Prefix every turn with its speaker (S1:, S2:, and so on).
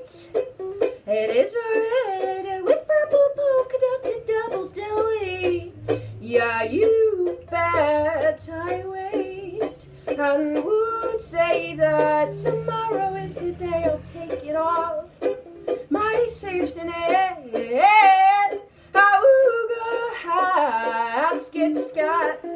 S1: white. It is red with purple polka dotted double dilly. Yeah, you bet I wait and would say that tomorrow is the day I'll take it off my safety net. Awoogah, skit, skat.